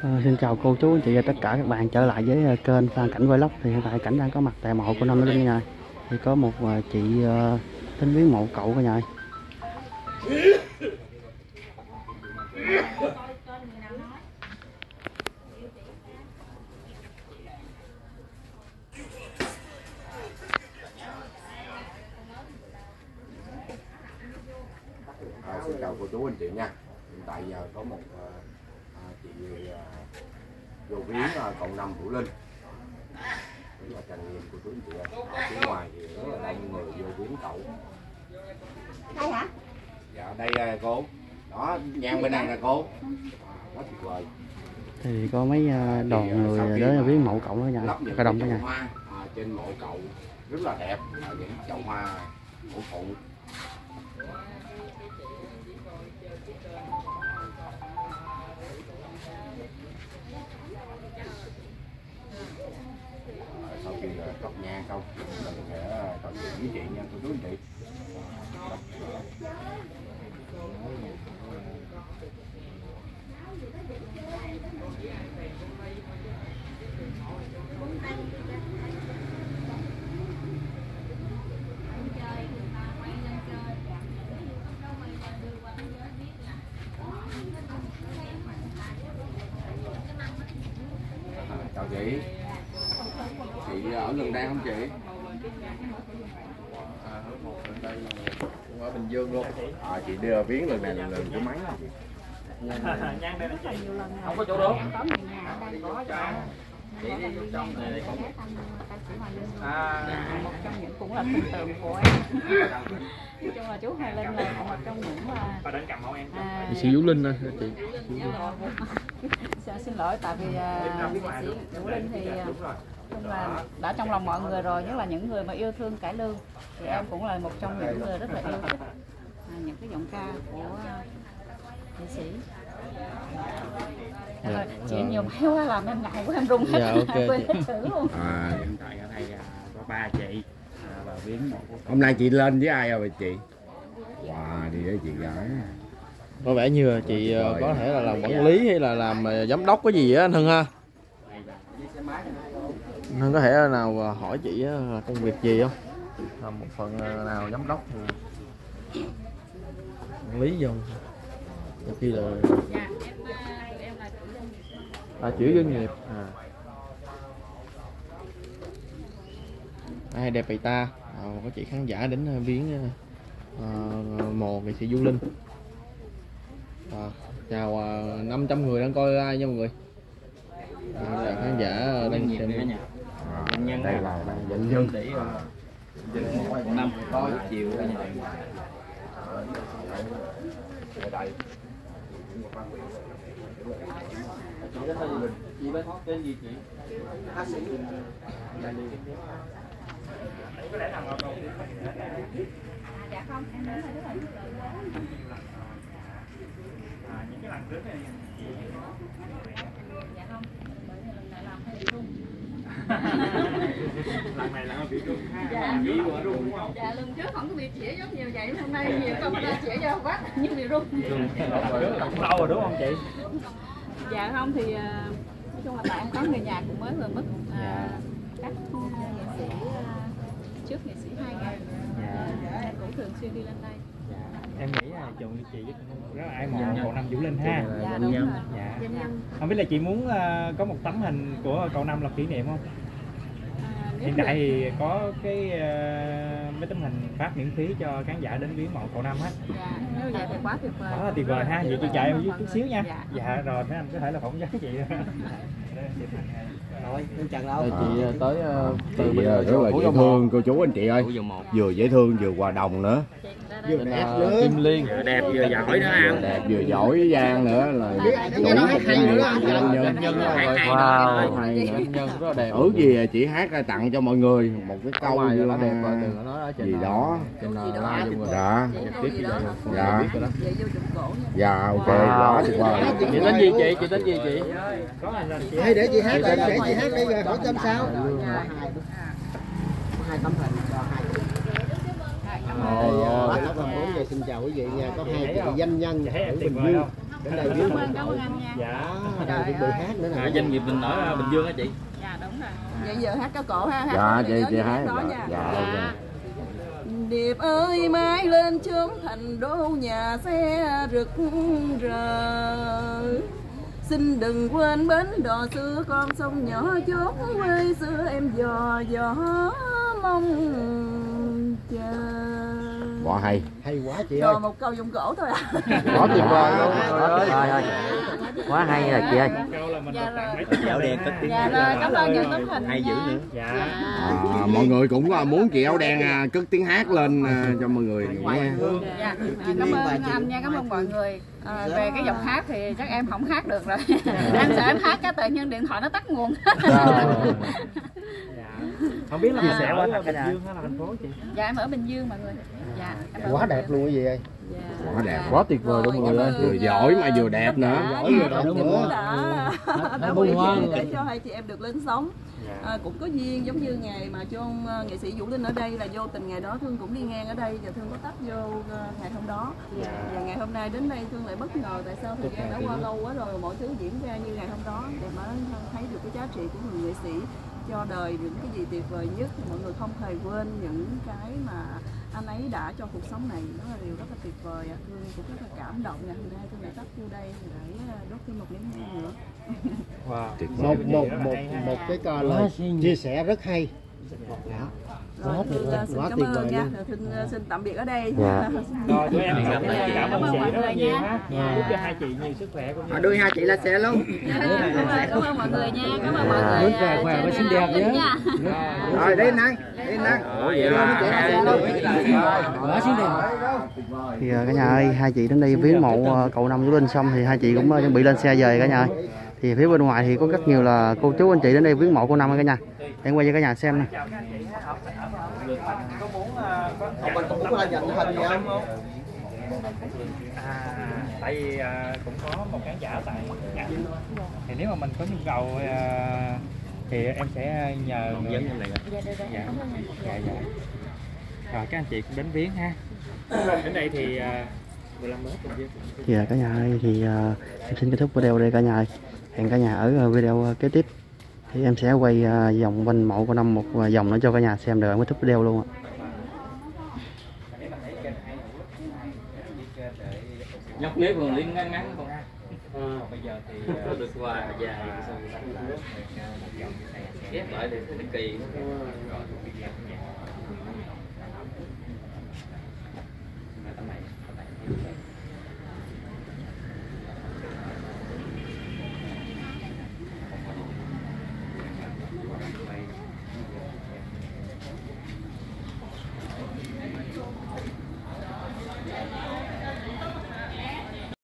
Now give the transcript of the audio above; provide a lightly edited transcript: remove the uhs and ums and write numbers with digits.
Xin chào cô chú anh chị và tất cả các bạn trở lại với kênh Phan Cảnh Vlog. Thì hiện tại Cảnh đang có mặt tại mộ của Nam Nữ Linh nha. Thì có một chị đến viếng mộ cậu cả nhà. Xin chào cô chú anh chị nha. Hiện tại giờ có một chị vô viếng cậu Năm Vũ Linh. Rất là tràn nghiệm cô chú anh chị ơi. Ở phía ngoài thì rất là đông người vô viếng cậu. Đây hả? Dạ đây cô. Đó, nhang bên này nè cô. Rất tuyệt vời. Thì có mấy đoàn người đến viếng mộ cậu đó nha. Cả đông đó nha. Hoa trên mộ cậu rất là đẹp, những chậu hoa cổ thụ. Sau khi cất nhang xong mình sẽ trò chuyện với chị nha cô chú anh chị. Chào chị ở gần đây không chị? Ở một gần đây cũng ở Bình Dương luôn. Chị đưa viếng lần này là lần thứ mấy hả chị? Nhang đây là chị. Không có chỗ đâu. Chị đi vô trong này có một trong những cũng là thần tượng của em. Nói chung là chú Hoài Linh là một trong những Chị Sĩ Vũ Linh thôi chị. Xin lỗi tại vì chị Vũ Linh thì chung là đã trong lòng mọi người rồi, nhất là những người mà yêu thương cải lương thì em cũng là một trong những người rất là yêu thích những cái giọng ca của nghệ sĩ. Chị nhiều máy quá làm em ngại quá em run hết. Dạ, ok, quên hết chữ luôn. hiện tại ở đây có 3 chị và viếng một. Hôm nay chị lên với ai rồi chị? Wow, đi với chị gái. Có vẻ như chị có thể là làm quản lý hay là làm giám đốc cái gì á anh Hưng ha. Anh Hưng có thể nào hỏi chị là công việc gì không? Làm một phần nào giám đốc thì quản lý vô. Nhiều khi là chủ doanh nghiệp. Ai đẹp vậy ta? Có chị khán giả đến viếng mộ nghệ sĩ Vũ Linh. Chào 500 người đang coi live nha mọi người. Khán giả đang xem Nhân đây là bệnh nhân để một năm có chiều ở nhà. đây. Chị bên tên gì chị? Dạ không, em đến đây rất là Những cái lần trước này dạ không, bởi vì lần này làm hơi bị rung. lần này là bị rung ha. Dạ, Rung đúng không? dạ lần trước không có bị chĩa giống nhiều vậy, hôm nay nhiều công ta chĩa cho quá nhưng bị rung. Cũng lâu rồi đúng không chị? Dạ không thì nói chung là tại em có người nhà cũng mới vừa mất các nghệ sĩ trước nghệ sĩ 2 ngày em cũng thường xuyên đi lên đây. Em nghĩ là chồng chị rất là ai mộ cậu Năm Vũ Linh ha. Dạ đúng rồi. Dạ. Không biết là chị muốn có một tấm hình của cậu Năm làm kỷ niệm không? Hiện tại thì có cái mấy tấm hình phát miễn phí cho khán giả đến viếng mộ cậu Năm á. Dạ, nếu vậy thì quá tuyệt vời. Đó là tuyệt vời ha. Vậy chị chạy em chút xíu nha. Dạ. Dạ rồi mấy anh có thể là phỏng vấn chị. Rồi, em chào đâu. chị tới từ Chị bây rất giờ là dễ thương cô chú anh chị ơi. Vừa dễ thương vừa hòa đồng nữa. vừa đẹp nữa. Kim Liên Vừa đẹp vừa giỏi nữa Vừa đẹp vừa giỏi với Giang nữa là đủ một cái nhân. wow hay nữa. Nhân rất là đẹp. Gì chị hát ra tặng cho mọi người một cái câu như nó đẹp rồi đừng có nói gì đó. trên live luôn rồi. Dạ. Tiếp cái giờ Dạ. Dạ ok quá tuyệt vời. Chị tên gì chị? Chị tên gì chị? Hay để chị hát đây, để chị hát đây rồi hỏi tên sao? Hai tấm hình cho hai. Bác Ốc 4 xin chào quý vị nha, có hai chị danh nhân ở Bình Dương. Đến đây Cảm ơn anh nha. Dạ. chuẩn bị hát nữa nè. Doanh nghiệp mình ở Bình Dương á chị. Dạ đúng rồi. Vậy giờ hát cái cổ ha. Dạ chị hát hát đó dạ, nha. dạ. Điệp ơi mai lên chốn thành đô nhà xe rực rỡ, xin đừng quên bến đò xưa con sông nhỏ chốn quê xưa em dò dò mong chờ. Quá hay. Hay quá chị ơi. Rồi một câu dụng cổ thôi à. Quá tuyệt vời luôn. Trời ơi. Quá hay rồi chị ơi. Câu là mình Dạ được tặng rồi. mấy tấm Áo đen cất tiếng. Dạ rồi, cảm ơn những tấm hình hay dữ nữa. Dạ. Mọi người cũng muốn chị áo đen cất tiếng hát lên cho mọi người nghe. Dạ, cảm ơn anh nha, cảm ơn mọi người. Về cái giọng hát thì chắc em không hát được rồi. Em sợ em hát cái tự nhiên điện thoại nó tắt nguồn. Không biết là mình sẽ ở Bình Dương hay là thành phố chị? Dạ em ở Bình Dương mọi người. Dạ, em ở Quá Bình đẹp Dương. luôn cái gì ơi. Dạ. Quá đẹp. Quá tuyệt vời luôn mọi người ơi. Vừa giỏi mà vừa đẹp nữa. Giỏi vừa đẹp nữa. Đã vui vẻ để cho hai chị em được lên sóng. Cũng có duyên giống như ngày mà cho nghệ sĩ Vũ Linh ở đây là vô tình ngày đó Thương cũng đi ngang ở đây và Thương có tấp vô ngày hôm đó. Và ngày hôm nay đến đây Thương lại bất ngờ tại sao thời gian đã qua lâu quá rồi mọi thứ diễn ra như ngày hôm đó để mà thấy được cái giá trị của người nghệ sĩ cho đời, những cái gì tuyệt vời nhất thì mọi người không hề quên những cái mà anh ấy đã cho cuộc sống này, đó là điều rất là tuyệt vời. Thương cũng rất là cảm động ngày hôm nay Thương đã tấp vô đây để đốt thêm một nén nhang nữa. Wow. Một cái lời chia sẻ rất hay. Rồi, Quá tuyệt vời, xin quá cảm tuyệt ơn vời nha. luôn. Rồi, xin tạm biệt ở đây. Dạ. Rồi tụi em cảm ơn chị rất là nhiều ha. Dạ. Chúc cho hai chị nhiều sức khỏe cũng như. Đưa hai chị lên xe luôn. Cảm ơn mọi người nha, cảm ơn mọi người. Muốn về khỏe và xinh đẹp nhé. Rồi đi năng, đi năng. Ủa vậy là Quá xinh đẹp. Thì cả nhà ơi, hai chị đến đây viếng mộ cậu Năm Vũ Linh xong thì hai chị cũng chuẩn bị lên xe về cả nhà ơi. Thì phía bên ngoài thì có rất nhiều là cô chú anh chị đến đây viếng mộ cô Năm cả nhà. Để quay cho cả nhà xem nè. Mình cũng có dành hình gì không? Tại vì cũng có một khán giả tại nhà. Thì nếu mà mình có nhu cầu thì em sẽ nhờ người dẫn em này. Dạ. Rồi các anh chị cũng đến viếng ha. Đến đây thì 15 mét bên dưới. Thì cả nhà ơi, thì em xin kết thúc video đây cả nhà ơi. Hẹn cả nhà ở video kế tiếp. Thì em sẽ quay vòng quanh mộ cô Năm một vòng nữa cho cả nhà xem được kết thúc video luôn ạ. Nhóc clip còn liên ngắn ngắn con ha. Bây giờ thì được qua dài xong ghép lại thì kỳ.